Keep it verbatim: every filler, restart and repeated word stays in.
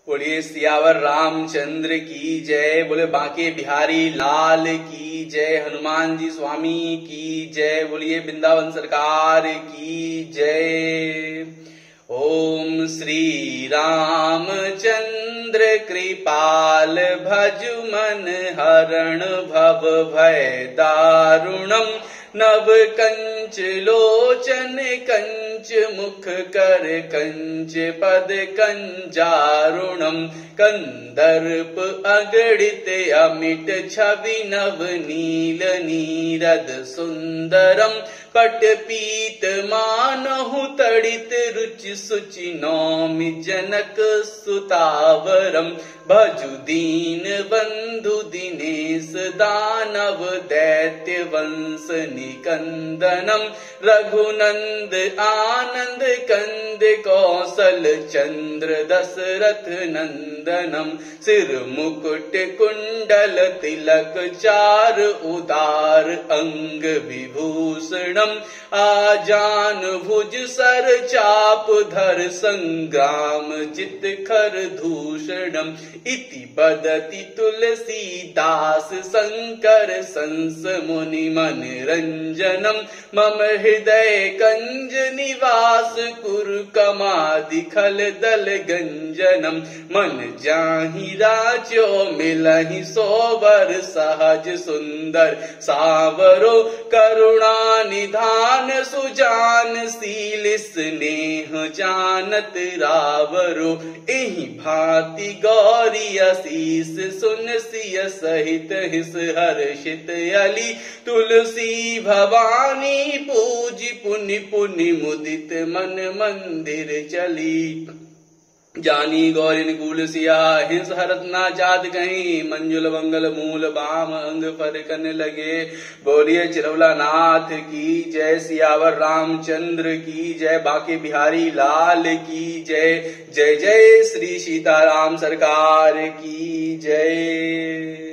बोलिए सियावर रामचंद्र की जय। बोले बांके बिहारी लाल की जय। हनुमान जी स्वामी की जय। बोलिए वृंदावन सरकार की जय। ओम श्री रामचंद्र कृपाल भजु मन हरण भव भय दारुणम नव कंच लोचन कंच मुख कर कंच पद कंजारुणम कंदर्प अगणित अमिट छवि नव नील नीरद सुंदरम पट पीत मानहु तड़ित रुचि सुचि नौमि जनक सुतावरम भजु दीन बंधु दिनेश दानव दैत्य वंश निकंदनम रघुनंद आनंद कंद कौशल चंद्र दशरथ नंदनम सिर मुकुट कुंडल तिलक चार उदार अंग विभूषणम आजान भुज सर चाप धर संग्राम जित खर दूषणम इति बदति तुलसीदास शंकर संस मुनि मन रंजनम मम हृदय कंज निवास कुरु कमादि खल दल गंजनम मन जाहि राजो मिलहि सोवर सहज सुंदर सावरो करुणा निधान सुजान शील स्नेह जानत रावरो एहि भांति गौरी असीस सुन सिय सहित हिस हर्षित अली तुलसी भवानी पूज पुनि पुनि मुदित मन मंदिर चली। जानी गौरी कुल सिया हिंस हरत ना जात कहीं मंजुल मंगल मूल बाम अंग पर कन लगे। बोलिए चिरौला नाथ की जय। सियावर रामचंद्र की जय। बांके बिहारी लाल की जय। जय जय श्री सीताराम सरकार की जय।